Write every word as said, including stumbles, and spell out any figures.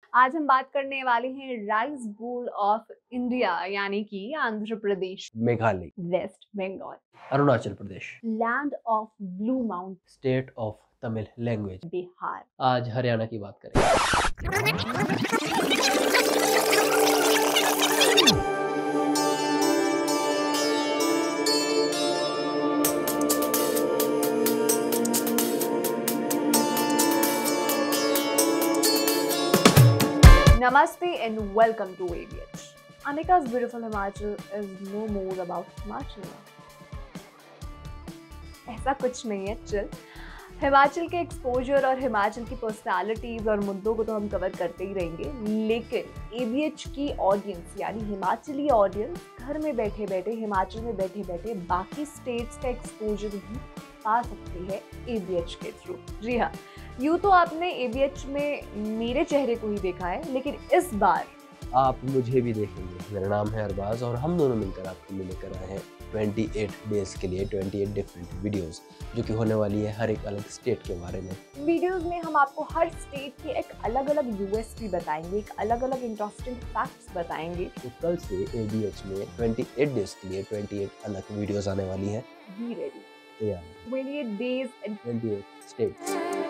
आज हम बात करने वाले हैं राइस बोल ऑफ इंडिया यानी कि Andhra Pradesh, Meghalaya, west Bengal, Arunachal Pradesh, land of blue mount, state of Tamil language. Bihar. आज हरियाणा की बात करेंगे। Namaste and welcome to A B H. Anika's beautiful Himachal is no more about Himachal now. ऐसा कुछ नहीं है, चिल। हिमाचल के एक्सपोजर और हिमाचल की पर्सनालिटीज और मुद्दों को तो हम कवर करते ही रहेंगे, लेकिन A B H की ऑडियंस यानी हिमाचली ऑडियंस घर में बैठे बैठे हिमाचल में बैठे बैठे बाकी स्टेट्स का एक्सपोजर भी पा सकती है A B H के थ्रू। जी हाँ, यूँ तो आपने A B H में मेरे चेहरे को ही देखा है, लेकिन इस बार आप मुझे भी देखेंगे। मेरा नाम है अरबाज और हम दोनों मिलकर आपके लिए लेकर आए हैं अट्ठाईस डेज के लिए अट्ठाईस डिफरेंट वीडियोस, जो कि होने वाली है हर एक अलग स्टेट के बारे में। वीडियोस में हम आपको हर स्टेट के एक अलग अलग यूएसपी बताएंगे, एक अलग अलग इंटरेस्टिंग फैक्ट्स बताएंगे। तो कल से A B H में अट्ठाईस डेज के लिए अट्ठाईस अलग वीडियोस आने वाली हैं। Be ready. तैयार ट्वेंटी एट डेज एंड अट्ठाईस स्टेट्स।